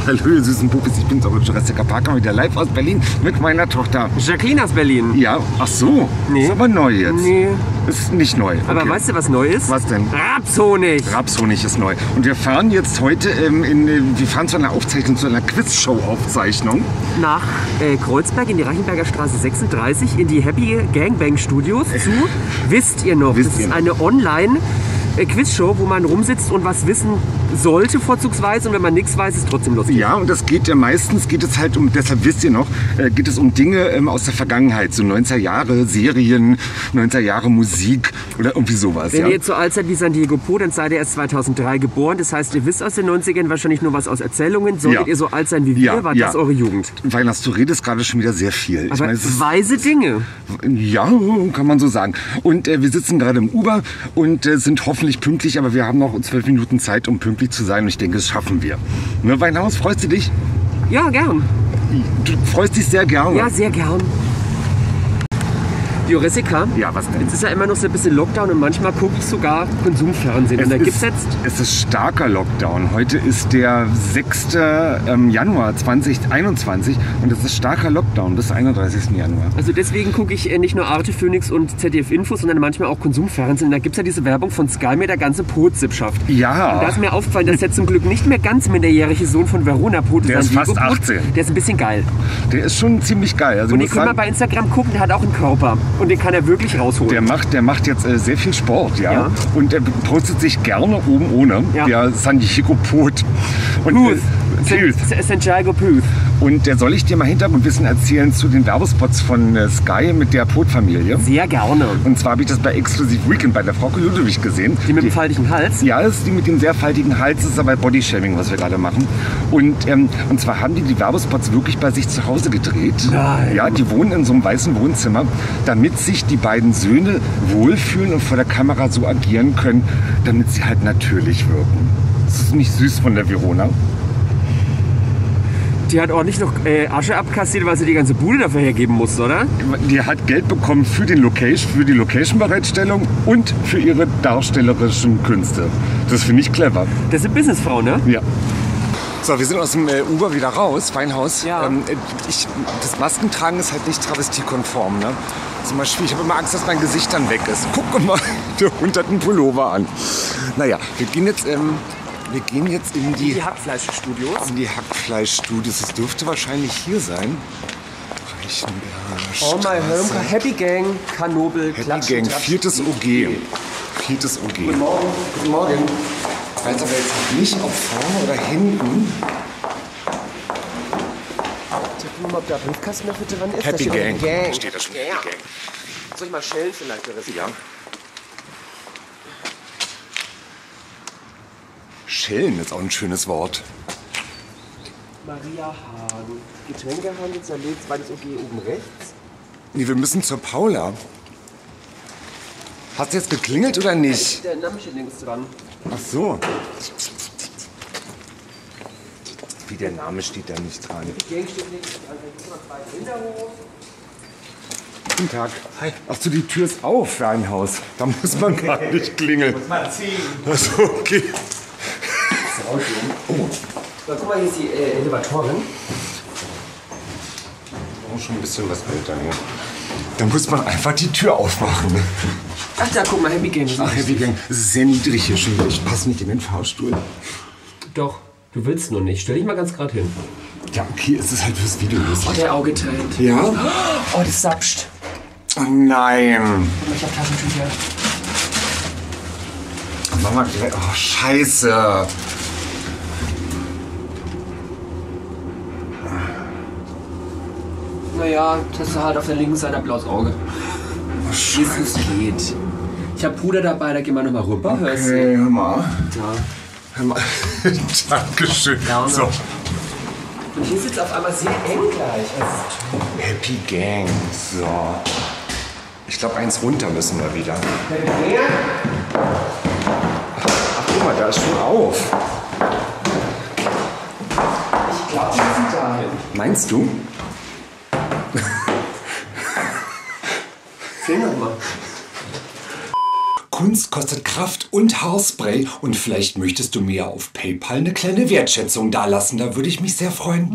Hallo ihr süßen Puppis, ich bin's, eure Jurassic Parker, wieder live aus Berlin mit meiner Tochter. Jacqueline aus Berlin. Ja, ach so, Nee. Ist aber neu jetzt. Nee. Ist nicht neu. Aber Okay. weißt du, was neu ist? Was denn? Rapshonig. Rapshonig ist neu. Und wir fahren jetzt heute wir fahren zu einer Aufzeichnung, zu einer Quizshow-Aufzeichnung. Nach Kreuzberg in die Reichenberger Straße 36 in die Happy Gangbang Studios zu Wisst ihr noch? Wisst Das ihr ist noch? eine Online Quizshow, wo man rumsitzt und was wissen sollte vorzugsweise, und wenn man nichts weiß, ist es trotzdem lustig. Ja, und das geht ja meistens, geht es halt um, deshalb wisst ihr noch, geht es um Dinge aus der Vergangenheit, so 90er Jahre Serien, 90er Jahre Musik oder irgendwie sowas. Wenn Ja? ihr jetzt so alt seid wie San Diego Po, dann seid ihr erst 2003 geboren. Das heißt, ihr wisst aus den 90ern wahrscheinlich nur was aus Erzählungen. Solltet Ja. ihr so alt sein wie wir, Ja, war ja. das eure Jugend. Weihnachts, du redest gerade schon wieder sehr viel. Aber es ist, weise Dinge. ja, kann man so sagen. Und wir sitzen gerade im Uber und sind hoffentlich pünktlich, aber wir haben noch 12 Minuten Zeit, um pünktlich zu sein. Und ich denke, das schaffen wir. Ne, Weinhaus, freust du dich? Ja, gern. Du freust dich sehr gerne. Ja, sehr gern. Jurassica, Ja, was denn? jetzt ist ja immer noch so ein bisschen Lockdown und manchmal gucke ich sogar Konsumfernsehen. Und da gibt's jetzt... Es ist starker Lockdown. Heute ist der 6. Januar 2021 und es ist starker Lockdown bis 31. Januar. Also deswegen gucke ich nicht nur Arte, Phoenix und ZDF Info, sondern manchmal auch Konsumfernsehen. Da gibt es ja diese Werbung von Sky mit der ganzen Pot-Zip schafft. Ja. Und da ist mir aufgefallen, dass der zum Glück nicht mehr ganz minderjährige Sohn von Verona Pot Der ist San Diego fast Pot. 18. Der ist ein bisschen geil. Der ist schon ziemlich geil. Also Und ich ihr muss könnt mal sagen, bei Instagram gucken, der hat auch einen Körper. Und den kann er wirklich rausholen. der macht jetzt sehr viel Sport, ja. Ja. Und er postet sich gerne oben ohne. Ja. Der San Diego Pot. Und, Puth. Puth. Santiago Puth. Und soll ich dir mal Hintergrundwissen erzählen zu den Werbespots von Sky mit der Pot-Familie? Sehr gerne. Und zwar habe ich das bei Exclusive Weekend bei der Frau Ludwig gesehen. Die mit dem faltigen Hals. Ja, das ist die mit dem sehr faltigen Hals, das ist aber Bodyshaming, was wir gerade machen. Und zwar haben die Werbespots wirklich bei sich zu Hause gedreht. Nein. Ja, die wohnen in so einem weißen Wohnzimmer, damit sich die beiden Söhne wohlfühlen und vor der Kamera so agieren können, damit sie halt natürlich wirken. Das ist nicht süß von der Verona. Die hat ordentlich noch Asche abkassiert, weil sie die ganze Bude dafür hergeben musste, oder? Die hat Geld bekommen für die Location-Bereitstellung und für ihre darstellerischen Künste. Das finde ich clever. Das ist eine Businessfrau, ne? Ja. So, wir sind aus dem Uber wieder raus, Weinhaus. Ja. Das Maskentragen ist halt nicht travestiekonform. Ne? Das ist immer schwierig. Ich habe immer Angst, dass mein Gesicht dann weg ist. Guck mal, der Hund hat einen Pullover an. Naja, wir gehen jetzt in die Hackfleischstudios. Hackfleischstudios. Das dürfte wahrscheinlich hier sein. Reichenberger All my home, Straße. Happy Gang, Kanobel, Happy Klatschen, Gang, Tratschen. 4. OG. 4. OG. Guten Morgen. Guten Morgen. Ich weiß aber jetzt nicht, ob vorne oder hinten. Guck mal, ob da Briefkasten noch bitte dran ist. Happy Da steht Gang. Gang. Steht da schon Ja. Happy Gang. Soll ich mal schellen vielleicht, oder? Ja. Schellen ist auch ein schönes Wort. Maria Hahn. Getränkehandel, Salet, zweites OG oben rechts. Nee, wir müssen zur Paula. Hast du jetzt geklingelt oder nicht? Der Name steht links dran. Ach so. Wie, der Name steht da nicht dran. Die Gang steht links dran. Da gibt es noch zwei Hinterhof. Guten Tag. Hi. Ach so, die Tür ist auf für ein Haus. Da muss man gar nicht klingeln. Mal ziehen. Ach so, okay. Oh, So, guck mal, hier ist die Elevatorin. auch schon ein bisschen was älter hier. Da muss man einfach die Tür aufmachen. Ach, da guck mal, Happy Gang. Ach, Happy Gang. Es ist sehr niedrig hier schon. Ich passe nicht in den Fahrstuhl. Doch, du willst nur nicht. Stell dich mal ganz gerade hin. Ja, okay, es ist halt fürs Video lustig. Der Auge teilt. Ja? Oh, das sapscht. Oh nein. Ich hab Taschentücher. Mama, oh, scheiße. Naja, das ist halt auf der linken Seite ein blaues Auge. Oh, Wie es geht. Ich hab Puder dabei, da gehen wir nochmal rüber. Hörst du? Okay, hör mal. Ja. Hör mal. Dankeschön. Gerne. So. Und hier ist jetzt auf einmal sehr eng gleich. Also, Happy Gang. So. Ich glaube, eins runter müssen wir wieder. Ach, guck mal, da ist schon auf. ich glaube, wir sind dahin. Meinst du? Film mal. Kunst kostet Kraft und Haarspray und vielleicht möchtest du mir auf PayPal eine kleine Wertschätzung dalassen. Da würde ich mich sehr freuen.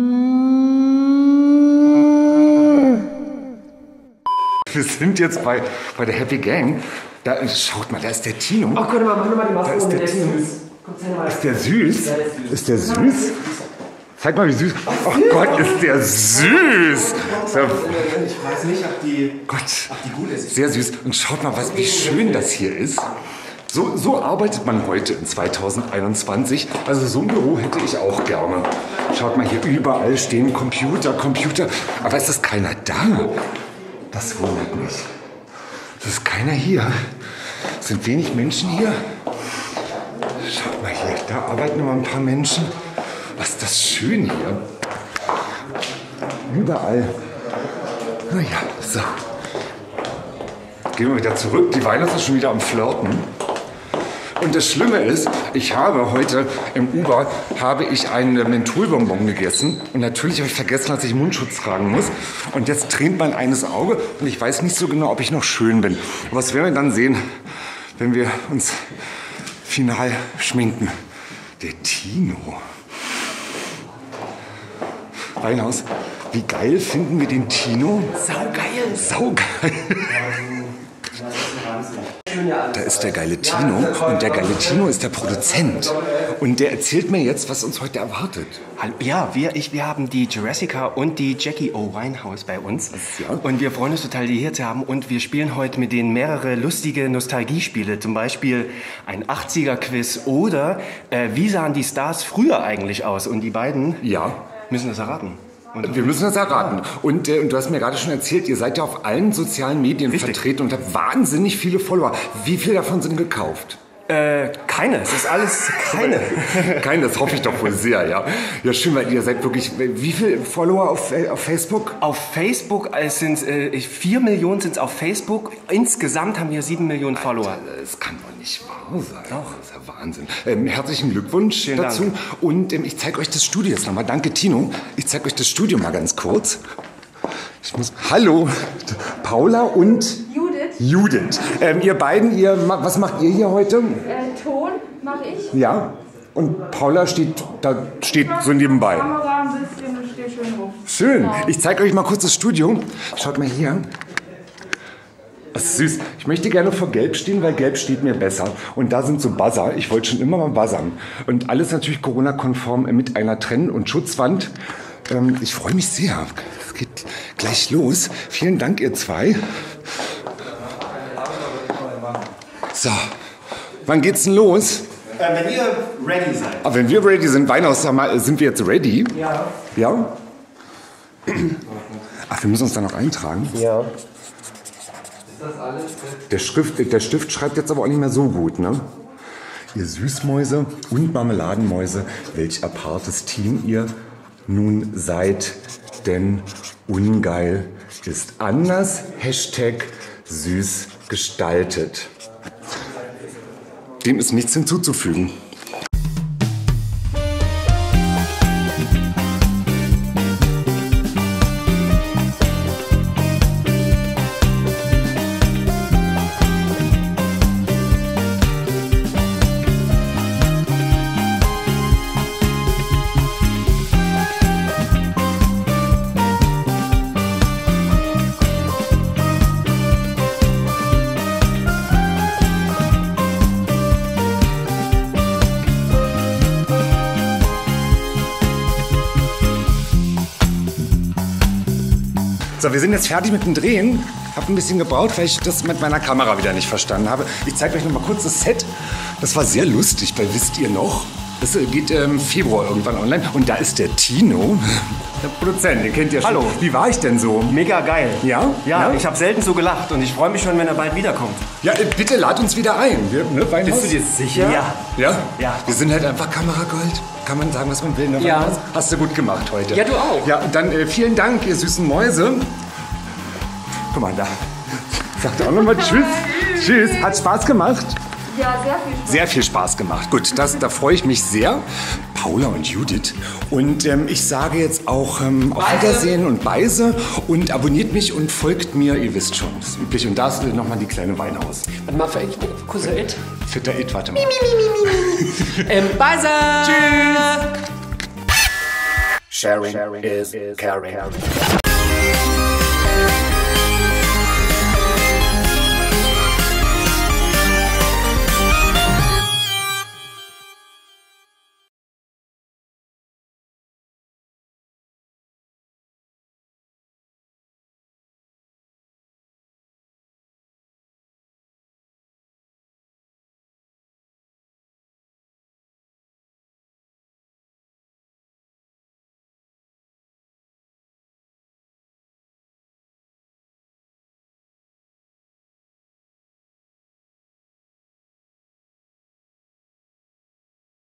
Wir sind jetzt bei der Happy Gang. Da, schaut mal, da ist der Tino. Ach Gott, mach mal die Maske Da ist der Tino. Ist der süß? Ist der süß? Zeig mal, wie süß. Oh Gott, ist der süß. Ich weiß nicht, ob die gut ist. Sehr süß. Und schaut mal, wie schön das hier ist. So arbeitet man heute in 2021. Also so ein Büro hätte ich auch gerne. Schaut mal, hier überall stehen Computer. Aber es ist keiner da. Das wundert mich. Es ist keiner hier. Es sind wenig Menschen hier. Schaut mal hier, da arbeiten immer ein paar Menschen. Was ist das schön hier. Überall. Naja, so. Gehen wir wieder zurück. Die Weihnachten ist schon wieder am Flirten. Und das Schlimme ist, ich habe heute im Uber einen Mentholbonbon gegessen. Und natürlich habe ich vergessen, dass ich Mundschutz tragen muss. Und jetzt tränt mein eines Auge. Und ich weiß nicht so genau, ob ich noch schön bin. Aber das werden wir dann sehen, wenn wir uns final schminken. Der Tino. Weinhaus, wie geil finden wir den Tino? Saugeil. Saugeil. Da ist der geile Tino und der geile Tino ist der Produzent. Und der erzählt mir jetzt, was uns heute erwartet. Ja, wir haben die Jurassica und die Jackie O. Winehouse bei uns. Ja. Und wir freuen uns total, die hier zu haben. Und wir spielen heute mit denen mehrere lustige Nostalgiespiele. Zum Beispiel ein 80er-Quiz oder wie sahen die Stars früher eigentlich aus? Und die beiden müssen das erraten. Wir müssen das erraten. Und du hast mir gerade schon erzählt, ihr seid ja auf allen sozialen Medien vertreten und habt wahnsinnig viele Follower. Wie viele davon sind gekauft? Keine. Es ist alles keine. Keine, das hoffe ich doch wohl sehr, ja. Ja, schön, weil ihr seid wirklich... Wie viele Follower auf Facebook? Auf Facebook sind 4 Millionen sind es auf Facebook. Insgesamt haben wir 7 Millionen Follower. Das kann doch nicht wahr sein. Doch. Das ist ja Wahnsinn. Herzlichen Glückwunsch dazu. Dank. Und ich zeige euch das Studio jetzt nochmal. Danke, Tino. Ich zeige euch das Studio mal ganz kurz. Hallo, Paula und... Judith. Ihr beiden, was macht ihr hier heute? Ton mache ich. Ja. Und Paula steht so nebenbei. Kamera ein bisschen und steht schön rum. Schön. Genau. Ich zeige euch mal kurz das Studio. Schaut mal hier. Das ist süß. Ich möchte gerne vor Gelb stehen, weil Gelb steht mir besser. Und da sind so Buzzer. Ich wollte schon immer mal buzzern. Und alles natürlich Corona-konform mit einer Trenn- und Schutzwand. Ich freue mich sehr. Es geht gleich los. Vielen Dank, ihr zwei. So, wann geht's denn los? Wenn ihr ready seid. Aber wenn wir ready sind, Weinhaus, sag mal, sind wir jetzt ready? Ja. Ja? Ach, wir müssen uns da noch eintragen? Ja. Der Stift schreibt jetzt aber auch nicht mehr so gut, ne? Ihr Süßmäuse und Marmeladenmäuse, welch apartes Team ihr nun seid, denn ungeil ist anders, Hashtag süß gestaltet. Dem ist nichts hinzuzufügen. So, wir sind jetzt fertig mit dem Drehen. Hab ein bisschen gebraucht, weil ich das mit meiner Kamera wieder nicht verstanden habe. Ich zeige euch noch mal kurz das Set. Das war sehr lustig, weil wisst ihr noch? Das geht im Februar irgendwann online. Und da ist der Tino, der Produzent, den kennt ihr schon. Hallo. Wie war ich denn so? Mega geil. Ja? Ja, ich habe selten so gelacht und ich freue mich schon, wenn er bald wiederkommt. Ja, bitte lad uns wieder ein. Weinhaus? Bist du dir sicher? Ja. Ja? Ja. Wir sind halt einfach Kameragold. Kann man sagen, was man will. Ne? Ja. Hast du gut gemacht heute. Ja, du auch. Ja, und dann vielen Dank, ihr süßen Mäuse. Guck mal, da sagt er auch nochmal Tschüss. Tschüss. Hat Spaß gemacht. Ja, sehr viel Spaß. Sehr viel Spaß gemacht. Gut, da freue ich mich sehr. Paula und Judith. Und ich sage jetzt auch auf Wiedersehen und Beise. Und abonniert mich und folgt mir, ihr wisst schon, das ist üblich. Und da ist nochmal die kleine Weinhaus. Warte mal, für Cousin It. Fitter It, warte mal. Beise! Tschüss! Sharing is caring.